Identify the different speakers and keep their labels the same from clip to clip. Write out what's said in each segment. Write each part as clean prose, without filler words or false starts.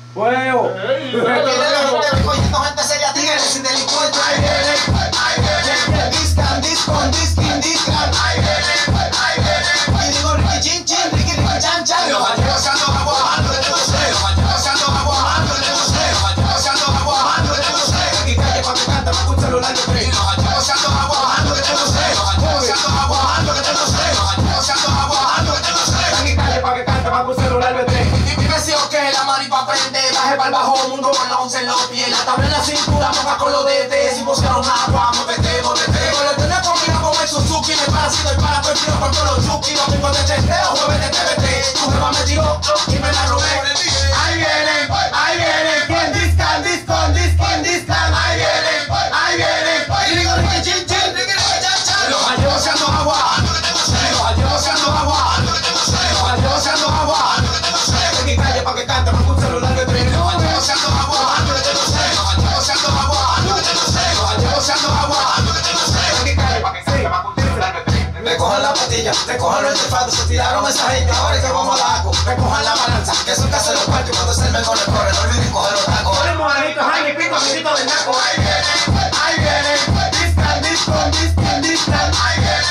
Speaker 1: ¡Fuego!
Speaker 2: Cogiendo gente seria, tigres sin delincuentes. Ahí viene. Discan, discon, diskin, discan. Ahí viene. Y digo Ricky Chin Chin, Ricky Chan Chan. Los gallegos se andan aguajando de museo. Los gallegos se andan aguajando de museo. Los gallegos se andan aguajando de museo. Aquí calle pa' que canta, pa' un celular de tres. Los gallegos se andan aguajando de museo. Los gallegos se andan aguajando de museo. Los gallegos se andan aguajando de museo. Aquí calle pa' que canta, pa' un celular de tres. Que la maripa prende, baje para el bajo mundo con la 11 en los pies, la tabla en la cintura, moja con los DT, si buscaron agua, móvete, móvete. Con el tener combinado con el Suzuki, me parecido el para, estoy frío con todos los yuki, domingo de testeo, jueves de TVT, tu jeva me tiró y me la robé. Ahí vienen, ¿quién discan, discon, diskin, discan? Ahí vienen, y digo Ricky Chin Chin, Ricky Chan Chan. Los gallegos se andan agua, los gallegos se andan agua, los gallegos se andan agua. Calle pa' que canta, pa' un celular de tres. Los gallegos se andan aguajando, los gallegos se andan aguajando, los gallegos se andan aguajando. Aquí calle pa' que canta, pa' un celular de tres. Me cojan la patilla, te cojan los artefactos, se tiraron esa gente, ahora es que vamos a laco. Me cojan la balanza, que son casi los cuartos y cuando se me corre, corre, no olviden coger los tacos. Soy morenito, Jaime, pico, amiguito del naco. Ahí viene, discan, discon, diskin, discan. Ahí viene.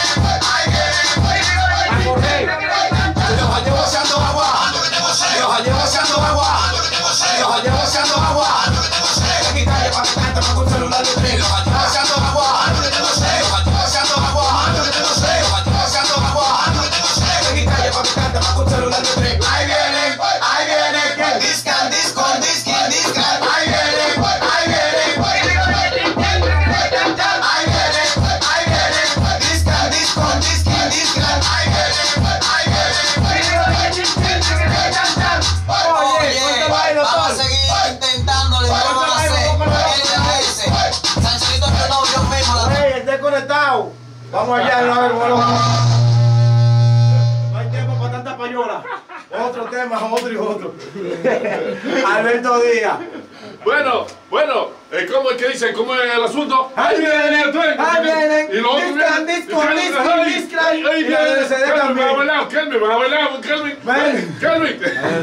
Speaker 2: Los gallegos se andan aguajando. Los gallegos se andan aguajando. Los gallegos se andan aguajando. Aquí calle pa' que canta, pa' un celular de tres. Los gallegos se andan aguajando. Los gallegos se andan aguajando. Los gallegos se andan aguajando. Aquí calle pa' que canta, pa' un celular de tres. Ahí viene, discan, discon, diskin, discan. Ahí viene. Discan, discon, diskin, discan. Ahí viene. Vamos a seguir intentándole, no lo sé. Sancherito que no, yo mismo.
Speaker 1: ¡Ey, el desconectado! Vamos allá, a ver, bueno. No hay tiempo para tanta payola. Otro tema, otro y otro. Alberto Díaz.
Speaker 3: Bueno, ¿cómo es que dicen? ¿Cómo es el asunto?
Speaker 1: Ahí vienen,
Speaker 3: y lo otro viene. Ahí viene. Me ha bailado, Kelvin, me ha bailado, Kelvin. Kelvin.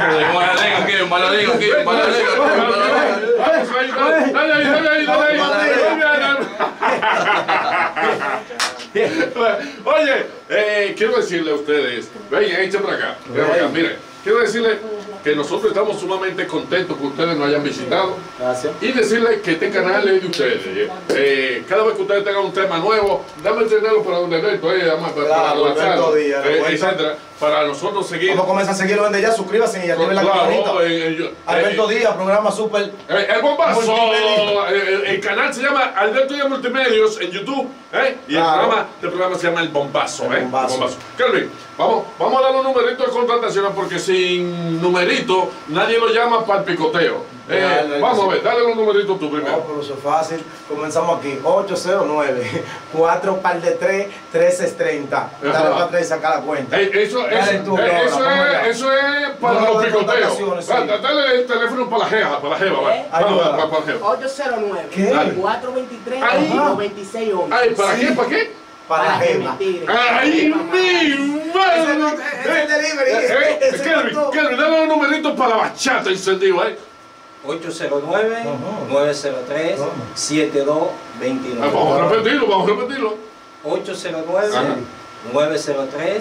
Speaker 3: Oye, quiero decirle a ustedes, vengan, echen para acá, miren, quiero decirle que nosotros estamos sumamente contentos que ustedes nos hayan visitado.
Speaker 1: Gracias.
Speaker 3: Y decirles que este canal es de ustedes. Cada vez que ustedes tengan un tema nuevo, dame entenderlo para donde Alberto, para
Speaker 1: Alberto Díaz,
Speaker 3: etcétera, para nosotros seguir.
Speaker 1: Vamos a comenzar a seguirlo desde ya, suscríbanse y activen la campanita. Alberto Díaz, programa súper.
Speaker 3: El bombazo. El canal se llama Alberto Díaz Multimedios en YouTube. Y el programa se llama El Bombazo. El Bombazo. Kelvin, vamos a dar un numerito de contrataciones porque sin numerito nadie lo llama para el picoteo. Vamos a ver, dale los numeritos tú primero.
Speaker 1: No, pero eso es fácil. Comenzamos aquí. 809 4 par de 3 1330. Dale para atrás y saca la cuenta.
Speaker 3: Eso es para los picoteos. Dale el teléfono para la jeva. Para la jeva.
Speaker 4: 809 423 9611.
Speaker 3: ¿Para qué?
Speaker 1: Para la jeva.
Speaker 3: ¡Ay, mi madre! Kelvin, dale los numeritos para la bachata encendido,
Speaker 5: 809 903 7229.
Speaker 3: Vamos a repetirlo.
Speaker 5: 809 903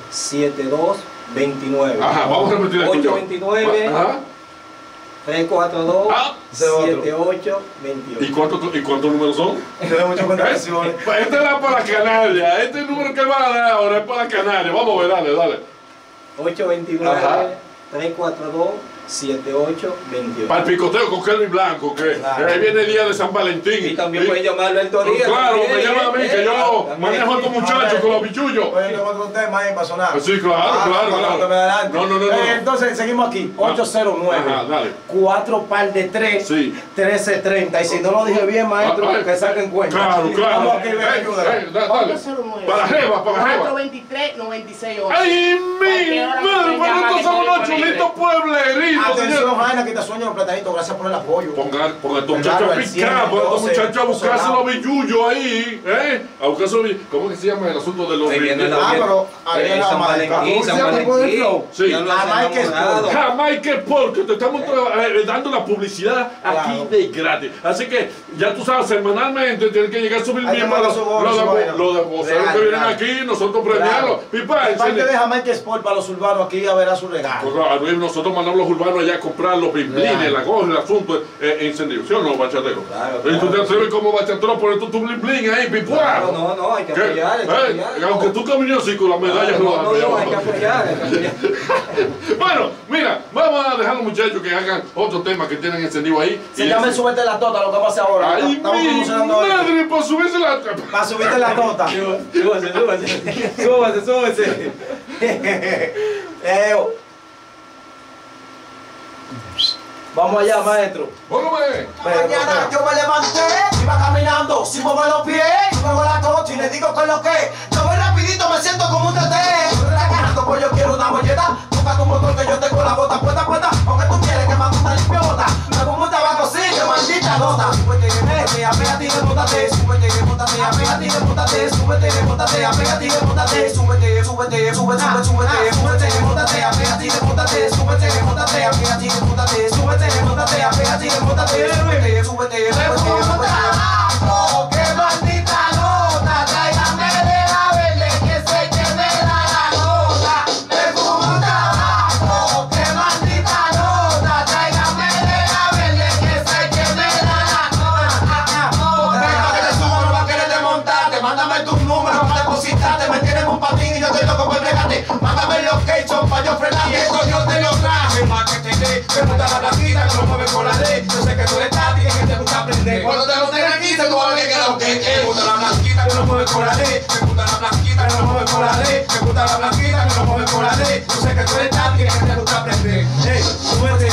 Speaker 5: 7229.
Speaker 3: Ajá, vamos a repetir.
Speaker 5: 829 342 7828.
Speaker 3: ¿Y cuántos números son?
Speaker 1: Tiene muchas contracciones.
Speaker 3: Este es para la canaria. Este es el número que va a dar ahora es para la canaria. Vamos a ver, dale.
Speaker 5: 829 342 7828.
Speaker 3: Para el picoteo con Kelvin Blanco, que ahí viene el día de San Valentín.
Speaker 5: Y también pueden llamar a Alberto Díaz.
Speaker 3: Claro, me llaman a mí, que yo manejo a estos muchachos con los bichullos.
Speaker 1: Oye, tengo otro tema ahí para sonar.
Speaker 3: Sí, claro. No.
Speaker 1: Entonces, seguimos aquí. 809 4 par de 3 1330. Y si no lo dije bien, maestro, que saquen cuenta.
Speaker 3: Claro.
Speaker 1: Vamos aquí, ven, ayúdame.
Speaker 4: 809
Speaker 3: Para jeva.
Speaker 4: 423 9611.
Speaker 3: ¡Ay, mi madre! Pero estos son unos chulitos pueblerinos.
Speaker 1: Atención, bendición, Jaina, que te sueño los platanitos. Gracias por el apoyo.
Speaker 3: Ponga a tu muchacho a picar, ponga a tu muchacho a buscarse los billullos ahí, a buscarse los billullos. ¿Cómo que se llama el asunto de los billullos?
Speaker 1: Pero ahí es la Jamaica. ¿Cómo se llama el flow?
Speaker 3: Sí.
Speaker 1: Jamaica Sport.
Speaker 3: Jamaica Sport, que te estamos dando la publicidad aquí de gratis. Así que ya tú sabes, semanalmente tienen que llegar a subir mismo los voceros que vienen aquí, nosotros premiarlos. Pipa,
Speaker 1: el parte de Jamaica Sport para los urbanos aquí a ver a su regalo.
Speaker 3: Nosotros mandamos a los urbanos allá a comprar los blimblines, la cosa, el asunto encendido. ¿Sí o no, bachatero?
Speaker 5: Claro.
Speaker 3: Y tú te atreves como bachatero a poner tu blimblín ahí, pipa.
Speaker 5: Claro, no, hay que apoyar.
Speaker 3: Aunque tú camines así con la medalla,
Speaker 5: no, hay que apoyar.
Speaker 3: Bueno, mira, vamos a dejar a los muchachos que hagan otro tema que tienen encendido ahí.
Speaker 1: Se llama el Súbete la Tota, lo que vamos a hacer ahora.
Speaker 3: ¡Ay, mi madre! Para subirse la tota.
Speaker 1: Para subirte la tota. Súbase. Vamos allá, maestro.
Speaker 2: Mañana yo me levanté, iba caminando, sin mover los pies, muevo la tota y le digo con lo que. Yo voy rapidito, me siento como un tete. Pues yo quiero una molleta, busca tu motor que yo tengo la bota puesta, aunque tú quieres que me gusta limpiota. Me como un tabaco, sí, que maldita nota. Súbete, apégate y montate, súbete, apégate y montate, súbete, apégate y montate, súbete, montate, apégate y montate, súbete, apégate y montate, súbete, apégate y montate, súbete, qué maldita nota, tráigame de la verde que se queme la nota, me fumo tabaco, qué maldita nota, tráigame de la verde que se queme la nota, venga que te subo, no va a querer desmontarte, mándame tus números para depositarte, me tienes un patín y yo estoy loco por pegarte, mándame el location para yo frenar, y esto yo te lo traje, más que te dé, me gusta la blanquita que lo mueve con la ley, yo sé que tú eres tática y que te gusta aprender, cuando te lo tengas aquí te vas a ver que lo que me gusta la blanquita que lo mueve con la ley, me gusta la blanquita que lo mueve con la ley, me gusta la blanquita que lo mueve con la ley, yo sé que tú eres tática y que te gusta aprender, hey, súbete,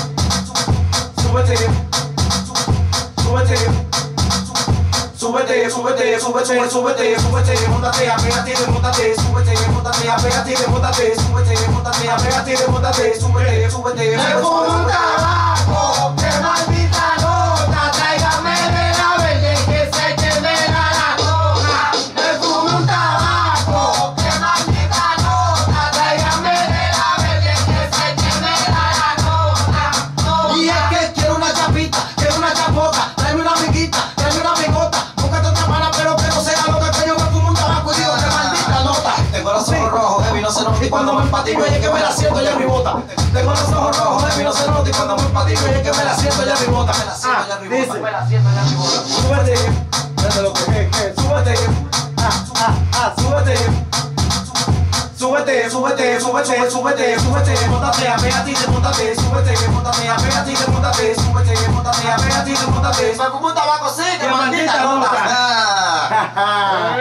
Speaker 2: montate, apégate y montate, súbete, apégate y montate, súbete, apégate y montate, súbete, me fumo un tabaco, qué maldita nota, tráigame de la verde que se queme la nota, me fumo un tabaco, qué maldita nota, tráigame de la verde que se queme la nota, y es que quiero una chapita, quiero una chapota, tráeme una amiguita, tráeme una amigota, búscate otra pana pero que no sea loca, que yo me fumo un tabaco y digo que maldita nota, tengo los ojos rojos de vino se nota y cuando me empatino es que me la siento ya rebota, tengo los ojos rojos de vino se nota y cuando me empatino es que me la siento ya rebota, me la siento ya rebota, súbete, desde lo que súbete, montate, apégate y montate, súbete, apégate y montate, súbete, apégate y montate, me como un tabaco, sí, que maldita nota.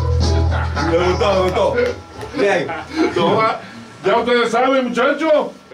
Speaker 1: Me gustó.
Speaker 3: Ya ustedes saben, muchachos.